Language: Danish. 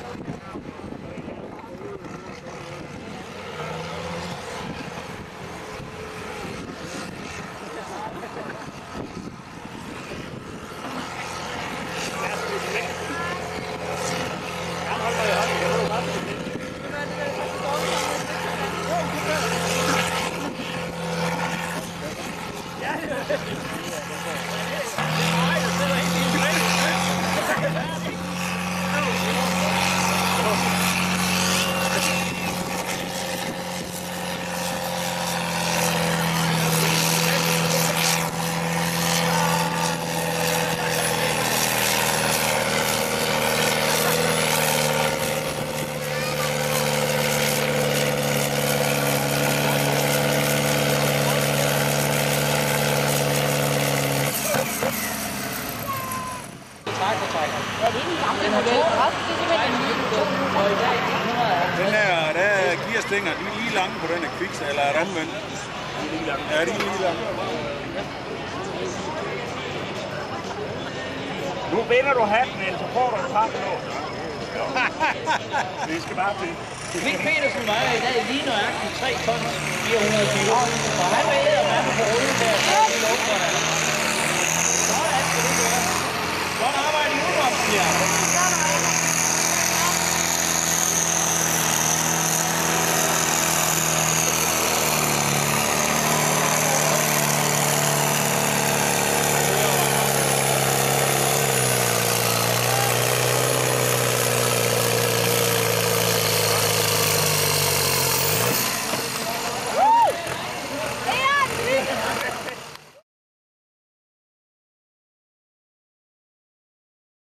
Den her, der er gearstænger, de er lige lange på den her Kviks, eller er det omvendt? Ja, de er lige lange. Nu vinder du hatten, eller så får du en pakkelås. Det skal bare til. Mik Petersen vejer i dag lige nøjagtigt 3 tons 400 kilo. Og han var eddermame på rullen der, så er det lukket. Sådan skal det være. Godt arbejde i udkomsten, ja.